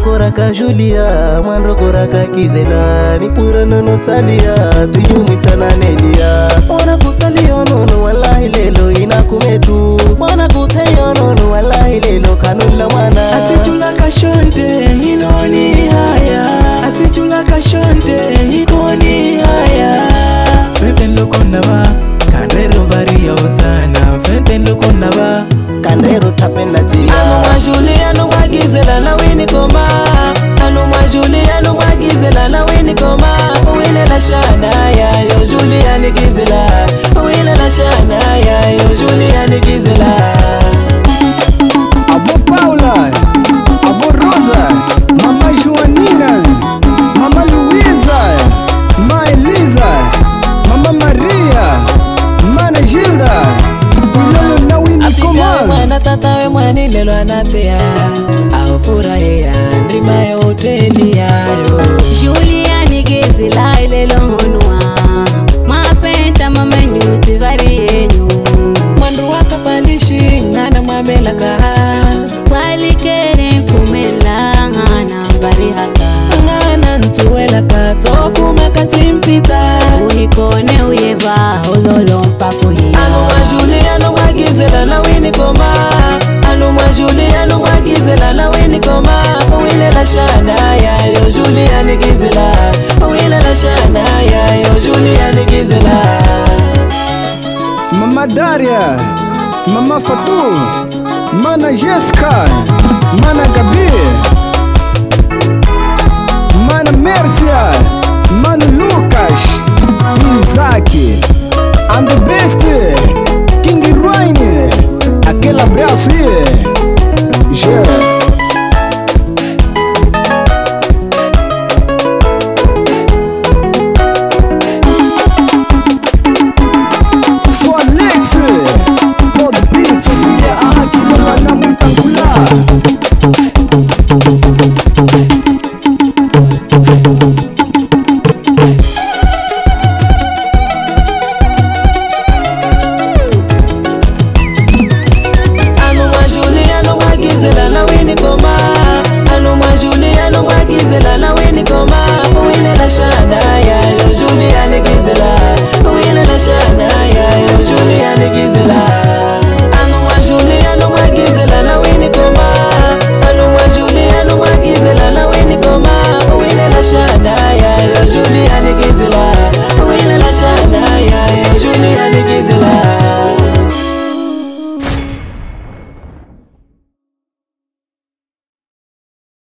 koraka Julia, mandro koraka Kizela, ni pura nono talia, tuyumi tananelia. Mwana kutalio nono wallahi lelo inakumetu, mwana kutayo nono wallahi lelo kanula mwana. Asichula kashonte inoni haya, asichula kashonte ikoni haya. Fete lokondaba, kandero bari osana, fete lokondaba. Kandero tapenda tia. Anuma Julia no magizela na wini koma. Anuma Julia no magizela na wini koma. Wile la shana ya yo Julia ni gizela. Wile la shana ya yo Julia ni gizela. Avô Paula, avô Rosa, mamãe Joanina, mamãe Luísa, mãe Elisa, mamãe Maria, mana Gilda. Mwana tata we mwani lelo anatea, au furahia ndrima ya hoteli yayo. Julia ni Gizela lelo honua, mapenta mamenyu vari yenyu. Mwandu waka palishi ngana mwamelaka, walikere kumela ngana vari hata. Ngana ntuwela kato kumekatimpita, uhikone uyeva ololo mpako hiya. Anuma Julia no magizela na wini koma. Anuma Julia no magizela na wini koma. Wile la shana ya yo Julia ni gizela. Wile la shana ya yo Julia ni gizela. Mama Daria, Mama Fatou, Mana Jessica, Mana Gabi, Mana Mercia, Mana Lucas, Isaac, and the best, King Ruine, aquele abraço aí, Sou Alex, Pod Beats, aqui no Lana muito angular. Gizela na wini koma. Anuma Julia no magizela na wini koma. Wile la shana ya yo Julia ni gizela. Wile la shana ya yo Julia ni gizela. Anuma Julia no magizela na wini koma. Anuma Julia no magizela na wini koma. Wile la shana ya yo Julia ni gizela. Wile la shana ya yo Julia ni gizela.